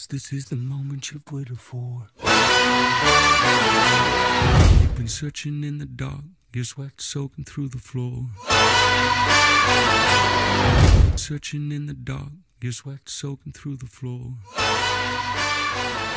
this is the moment you've waited for. You've been searching in the dark, your sweat soaking through the floor. Searching in the dark, your sweat soaking through the floor.